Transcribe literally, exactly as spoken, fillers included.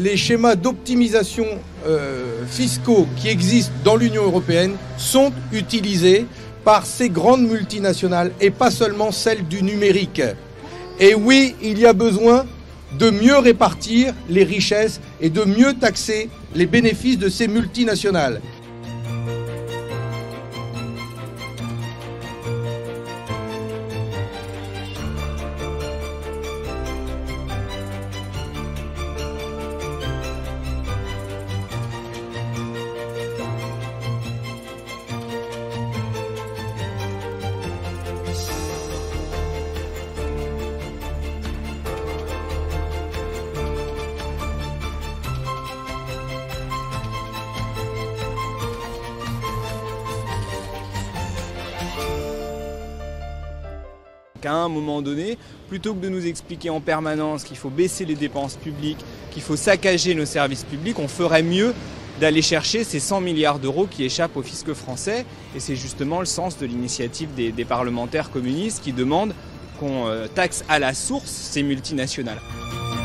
les schémas d'optimisation euh, fiscaux qui existent dans l'Union européenne sont utilisés par ces grandes multinationales et pas seulement celles du numérique. Et oui, il y a besoin de mieux répartir les richesses et de mieux taxer les bénéfices de ces multinationales. Qu'à un moment donné, plutôt que de nous expliquer en permanence qu'il faut baisser les dépenses publiques, qu'il faut saccager nos services publics, on ferait mieux d'aller chercher ces cent milliards d'euros qui échappent au fisc français. Et c'est justement le sens de l'initiative des, des parlementaires communistes qui demandent qu'on taxe à la source ces multinationales.